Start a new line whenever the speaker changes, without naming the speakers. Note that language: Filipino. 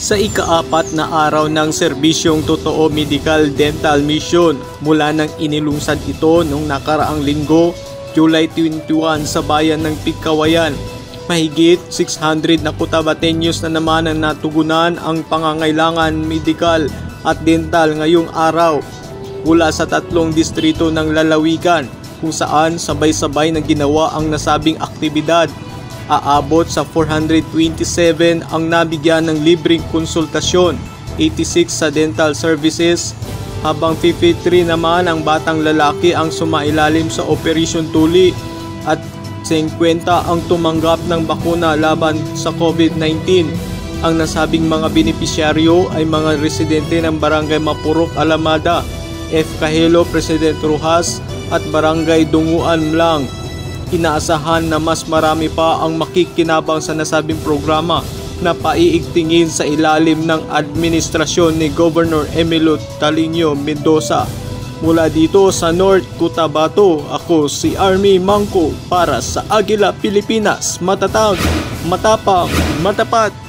Sa ika-4 na araw ng serbisyong Totoo Medical Dental Mission mula nang inilungsad ito noong nakaraang linggo, July 21 sa bayan ng Pigkawayan, mahigit 600 na Cotabateños na naman ang natugunan ang pangangailangan medikal at dental ngayong araw mula sa 3 distrito ng lalawigan kung saan sabay-sabay na ginawa ang nasabing aktibidad. Aabot sa 427 ang nabigyan ng libreng konsultasyon, 86 sa dental services, habang 53 naman ang batang lalaki ang sumailalim sa Operation Tuli at 50 ang tumanggap ng bakuna laban sa COVID-19. Ang nasabing mga benepisyaryo ay mga residente ng Barangay Mapurok, Alamada, F. Cahelo, President Rojas at Barangay Dunguan lang. Inaasahan na mas marami pa ang makikinabang sa nasabing programa na paiigtingin sa ilalim ng administrasyon ni Governor Emilio Talino Mendoza. Mula dito sa North Cotabato, ako si Army Mangko para sa Agila Pilipinas. Matatag, matapang, matapat.